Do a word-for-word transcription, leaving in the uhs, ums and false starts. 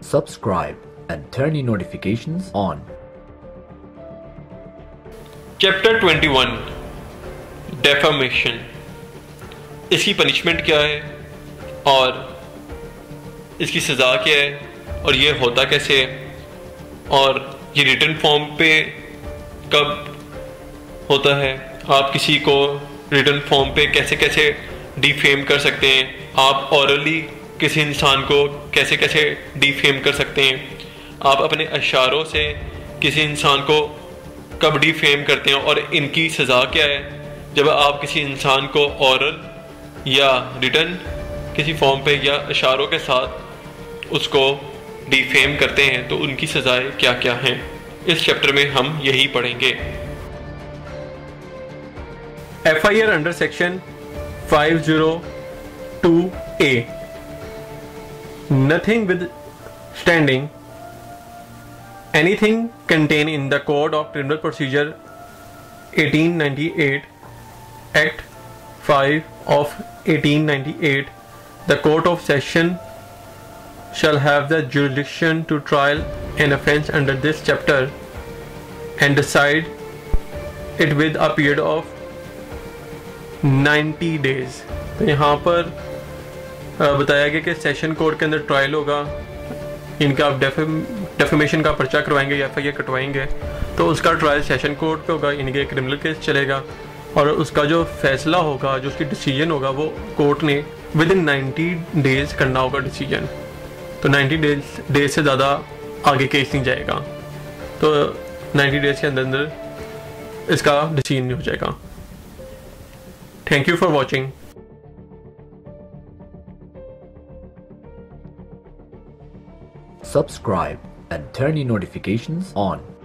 subscribe and turn your notifications on. Chapter twenty one defamation. इसकी punishment क्या है और इसकी सज़ा क्या है और ये होता कैसे है और ये रिटन फॉर्म पे कब होता है, आप किसी को रिटन फॉर्म पे कैसे कैसे डिफेम कर सकते हैं, आप ऑरली किसी इंसान को कैसे कैसे डिफेम कर सकते हैं, आप अपने अशारों से किसी इंसान को कब डिफेम करते हैं और इनकी सज़ा क्या है जब आप किसी इंसान को ऑरल या रिटन किसी फॉर्म पे या अशारों के साथ उसको डिफेम करते हैं तो उनकी सज़ाएं क्या क्या हैं। इस चैप्टर में हम यही पढ़ेंगे। F I R under section five zero two A, nothing with standing anything contained in the Code of Criminal Procedure eighteen ninety-eight, Act five of eighteen ninety-eight, the Court of Session shall have the jurisdiction to trial an offence under this chapter and decide it with a period of ninety days। तो यहाँ पर बताया गया कि session court के अंदर trial होगा, इनका आप डेफेमेशन का पर्चा करवाएंगे या एफ आई आर कटवाएंगे तो उसका ट्रायल सेशन कोर्ट पे होगा, इनके क्रिमिनल केस चलेगा और उसका जो फैसला होगा, जो उसकी डिसीजन होगा वो कोर्ट ने विद इन नाइन्टी डेज करना होगा डिसीजन। तो नाइन्टी डेज डेज से ज़्यादा आगे केस नहीं जाएगा, तो नाइन्टी डेज के अंदर अंदर इसका डिसीजन हो जाएगा। Thank you for watching. Subscribe and turn your notifications on.